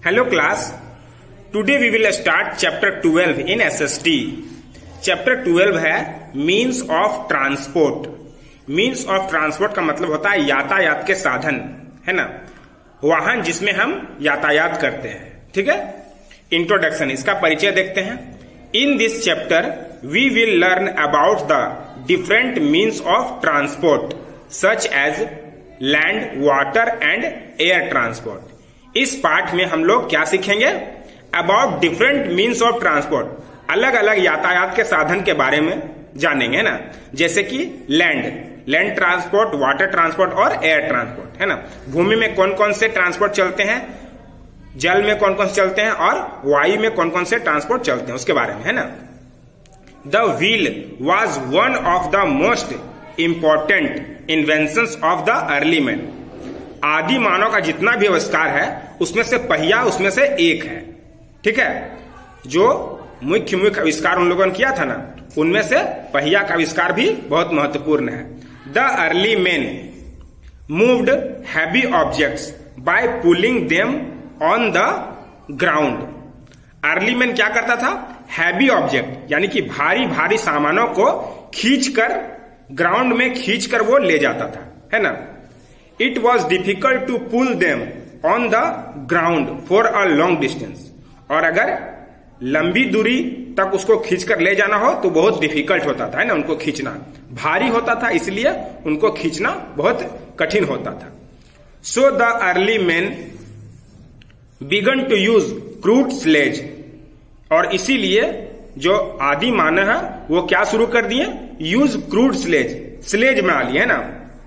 Hello class, today we will start chapter 12 in SST. Chapter 12 है means of transport. Means of transport का मतलब होता है यातायात के साधन, है ना, वाहन जिसमें हम यातायात करते हैं. ठीक है. इंट्रोडक्शन, इसका परिचय देखते हैं. In this chapter we will learn about the different means of transport such as land, water and air transport. इस पाठ में हम लोग क्या सीखेंगे? About different means of transport, अलग अलग यातायात के साधन के बारे में जानेंगे, है ना. जैसे कि लैंड ट्रांसपोर्ट, वाटर ट्रांसपोर्ट और एयर ट्रांसपोर्ट, है ना. भूमि में कौन कौन से ट्रांसपोर्ट चलते हैं, जल में कौन कौन से चलते हैं और वायु में कौन कौन से ट्रांसपोर्ट चलते हैं, उसके बारे में, है ना. The wheel was one of the most important inventions of the early man. आदि मानव का जितना भी आविष्कार है उसमें से पहिया उसमें से एक है. ठीक है. जो मुख्य आविष्कार उन लोगों ने किया था ना, उनमें से पहिया का आविष्कार भी बहुत महत्वपूर्ण है. The early man moved heavy objects by pulling them on the ground. Early man क्या करता था? हैवी ऑब्जेक्ट यानी कि भारी भारी सामानों को खींचकर ग्राउंड में खींचकर वो ले जाता था, है ना. It was difficult to pull them on the ground for a long distance. और अगर लंबी दूरी तक उसको खींचकर ले जाना हो तो बहुत डिफिकल्ट होता था, है ना. उनको खींचना भारी होता था, इसलिए उनको खींचना बहुत कठिन होता था. So the early men began to use crude sledge. और इसीलिए जो आदि मानव है वो क्या शुरू कर दिए? यूज क्रूड स्लेज बना लिए, है ना.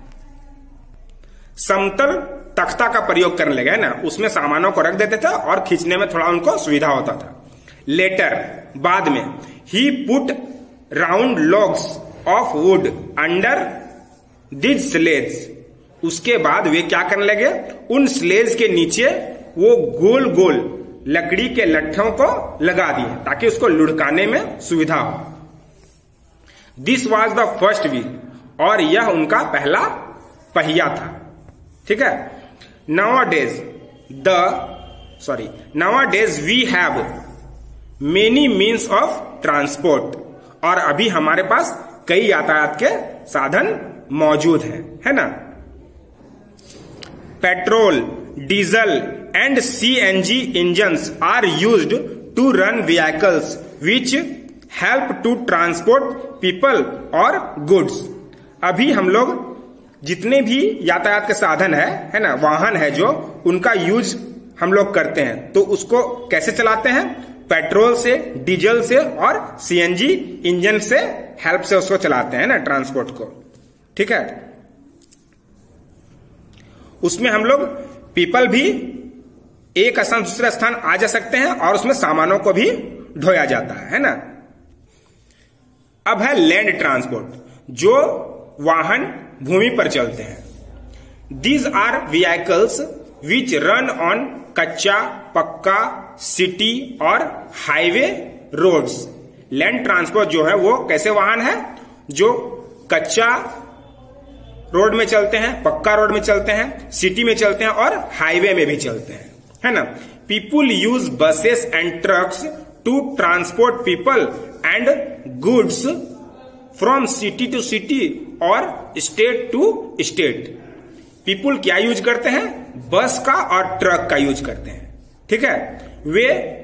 समतल तख्ता का प्रयोग करने लगे, है ना. उसमें सामानों को रख देते थे और खींचने में थोड़ा उनको सुविधा होता था. लेटर, बाद में, he put round logs of wood under this sledge. उसके बाद वे क्या करने लगे? उन स्लेज के नीचे वो गोल गोल लकड़ी के लट्ठों को लगा दिए ताकि उसको लुढ़काने में सुविधा हो. This was the first wheel. और यह उनका पहला पहिया था. ठीक है. Nowadays we have many means of transport. और अभी हमारे पास कई यातायात के साधन मौजूद हैं, है ना. Petrol, diesel and CNG engines are used to run vehicles which help to transport people और गुड्स. अभी हम लोग जितने भी यातायात के साधन है ना, वाहन है जो, उनका यूज हम लोग करते हैं. तो उसको कैसे चलाते हैं? पेट्रोल से, डीजल से और CNG इंजन से हेल्प से उसको चलाते हैं ना, ट्रांसपोर्ट को. ठीक है. उसमें हम लोग पीपल भी एक स्थान दूसरे स्थान आ जा सकते हैं और उसमें सामानों को भी ढोया जाता है ना. अब है लैंड ट्रांसपोर्ट, जो वाहन भूमि पर चलते हैं. These are vehicles which run on kachcha, pakka, city और हाईवे रोड्स. लैंड ट्रांसपोर्ट जो है वो कैसे वाहन है? जो कच्चा रोड में चलते हैं, पक्का रोड में चलते हैं, सिटी में चलते हैं और हाईवे में भी चलते हैं, है ना. People use buses and trucks to transport people and goods from city to city और स्टेट टू स्टेट. पीपुल क्या यूज करते हैं? बस का और ट्रक का यूज करते हैं. ठीक है. वे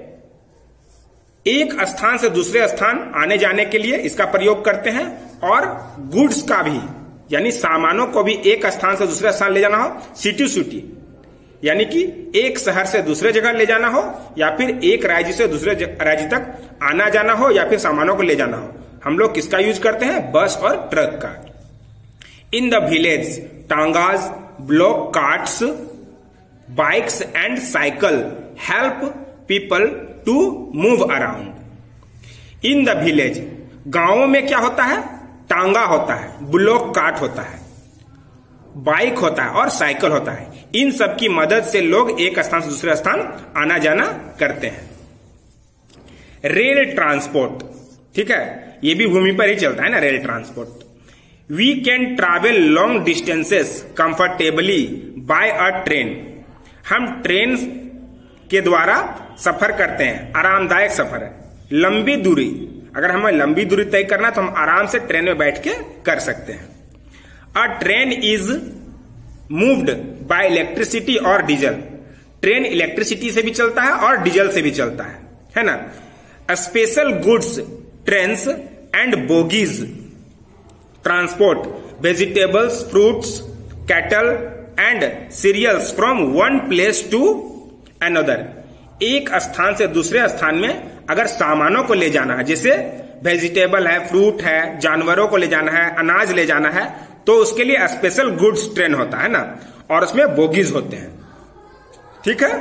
एक स्थान से दूसरे स्थान आने जाने के लिए इसका प्रयोग करते हैं और गुड्स का भी, यानी सामानों को भी एक स्थान से दूसरे स्थान ले जाना हो, सिटी टू सिटी यानी कि एक शहर से दूसरे जगह ले जाना हो या फिर एक राज्य से दूसरे राज्य तक आना जाना हो या फिर सामानों को ले जाना हो, हम लोग किसका यूज करते हैं? बस और ट्रक का. In the village, tangas, bullock carts, bikes and cycle help people to move around. In the village, गांवों में क्या होता है? टांगा होता है, ब्लॉक कार्ट होता है, बाइक होता है और साइकिल होता है. इन सब की मदद से लोग एक स्थान से दूसरे स्थान आना जाना करते हैं. रेल ट्रांसपोर्ट, ठीक है, ये भी भूमि पर ही चलता है ना, rail transport. We can travel long distances comfortably by a train. हम ट्रेन के द्वारा सफर करते हैं, आरामदायक सफर है। लंबी दूरी, अगर हमें लंबी दूरी तय करना तो हम आराम से ट्रेन में बैठ के कर सकते हैं। A train is moved by electricity और डीजल, ट्रेन इलेक्ट्रिसिटी से भी चलता है और डीजल से भी चलता है ना। Special goods trains and bogies transport vegetables, fruits, cattle and cereals from one place to another, एक स्थान से दूसरे स्थान में अगर सामानों को ले जाना है, जैसे वेजिटेबल है, फ्रूट है, जानवरों को ले जाना है, अनाज ले जाना है, तो उसके लिए स्पेशल गुड्स ट्रेन होता है ना, और उसमें बोगीज होते हैं। ठीक है।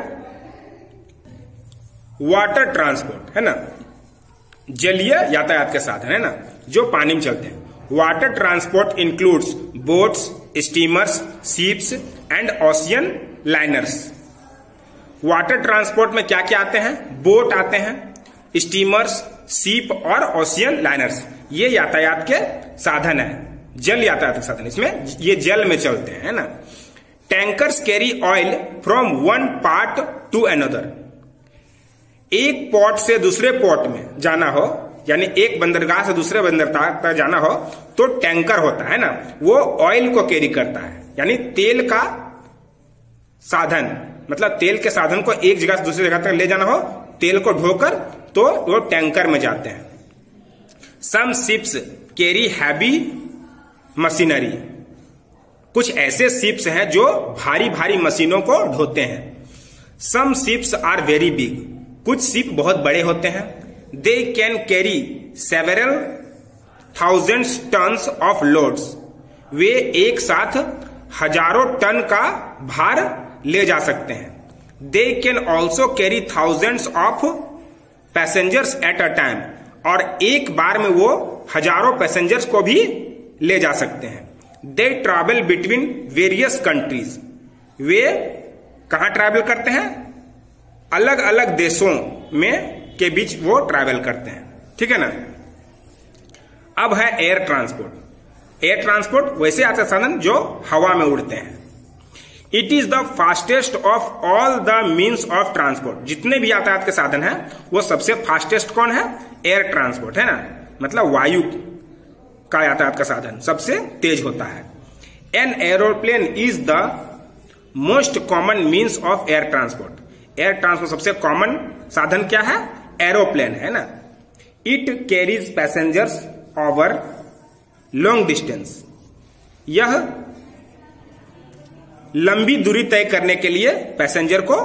वाटर ट्रांसपोर्ट है ना, जलीय यातायात के साधन है ना, जो पानी में चलते हैं। Water transport includes boats, steamers, ships and ocean liners. Water transport में क्या क्या आते हैं? बोट आते हैं, स्टीमर्स, शिप और ओशियन लाइनर्स, ये यातायात के साधन है, जल यातायात के साधन, इसमें ये जल में चलते हैं, है ना। Tankers carry oil from one part to another, एक पोर्ट से दूसरे पोर्ट में जाना हो, यानी एक बंदरगाह से दूसरे बंदरगाह तक जाना हो तो टैंकर होता है ना, वो ऑयल को कैरी करता है, यानी तेल का साधन, मतलब तेल के साधन को एक जगह से दूसरी जगह तक ले जाना हो, तेल को ढोकर, तो वो टैंकर में जाते हैं। Some ships carry heavy machinery, कुछ ऐसे शिप्स हैं जो भारी भारी मशीनों को ढोते हैं। Some ships are very big, कुछ शिप बहुत बड़े होते हैं। They can carry several thousands tons of loads, वे एक साथ हजारों टन का भार ले जा सकते हैं। They can also carry thousands of passengers at a time, और एक बार में वो हजारों पैसेंजर्स को भी ले जा सकते हैं। They travel between various countries, वे कहां ट्रैवल करते हैं? अलग अलग देशों में के बीच वो ट्रैवल करते हैं। ठीक है ना। अब है एयर ट्रांसपोर्ट। एयर ट्रांसपोर्ट वैसे आता साधन जो हवा में उड़ते हैं। It is the fastest of all the means of transport, जितने भी यातायात के साधन हैं वो सबसे फास्टेस्ट कौन है? एयर ट्रांसपोर्ट है ना, मतलब वायु का यातायात का साधन सबसे तेज होता है। An aeroplane is the most common means of air transport. Air transport सबसे कॉमन साधन क्या है? एरोप्लेन है ना। It carries passengers over long distance, यह लंबी दूरी तय करने के लिए पैसेंजर को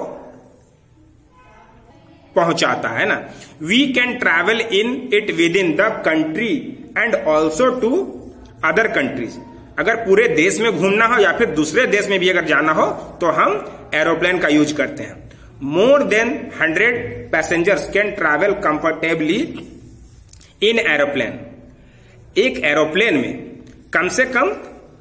पहुंचाता है ना। We can travel in it within the country and also to other countries, अगर पूरे देश में घूमना हो या फिर दूसरे देश में भी अगर जाना हो तो हम एरोप्लेन का यूज करते हैं। More than 100 passengers can travel comfortably in aeroplane, एक एरोप्लेन में कम से कम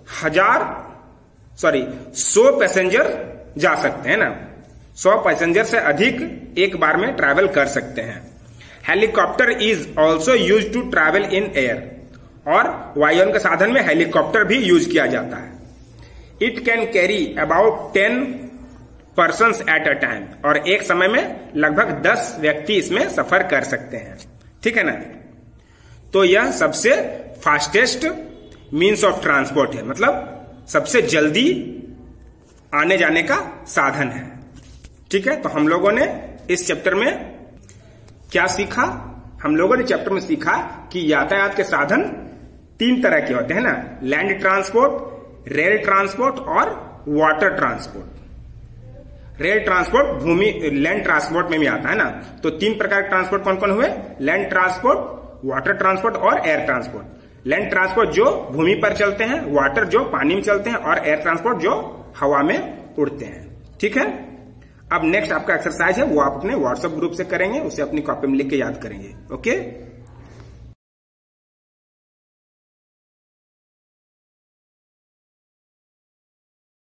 100 पैसेंजर जा सकते हैं ना, 100 पैसेंजर से अधिक एक बार में ट्रैवल कर सकते हैं। Helicopter is also use to travel in air, और वायुयान के साधन में हेलीकॉप्टर भी यूज किया जाता है। It can carry about 10 persons at a time, और एक समय में लगभग 10 व्यक्ति इसमें सफर कर सकते हैं। ठीक है ना। तो यह सबसे फास्टेस्ट मीन्स ऑफ ट्रांसपोर्ट है, मतलब सबसे जल्दी आने जाने का साधन है। ठीक है। तो हम लोगों ने इस चैप्टर में क्या सीखा? हम लोगों ने चैप्टर में सीखा कि यातायात के साधन 3 तरह के होते हैं ना, लैंड ट्रांसपोर्ट, रेल ट्रांसपोर्ट और वाटर ट्रांसपोर्ट। रेल ट्रांसपोर्ट भूमि, लैंड ट्रांसपोर्ट में भी आता है ना। तो 3 प्रकार के ट्रांसपोर्ट कौन कौन हुए? लैंड ट्रांसपोर्ट, वाटर ट्रांसपोर्ट और एयर ट्रांसपोर्ट। लैंड ट्रांसपोर्ट जो भूमि पर चलते हैं, वाटर जो पानी में चलते हैं, और एयर ट्रांसपोर्ट जो हवा में उड़ते हैं। ठीक है। अब नेक्स्ट आपका एक्सरसाइज है वो आप अपने व्हाट्सएप ग्रुप से करेंगे, उसे अपनी कॉपी में लिख के याद करेंगे। ओके।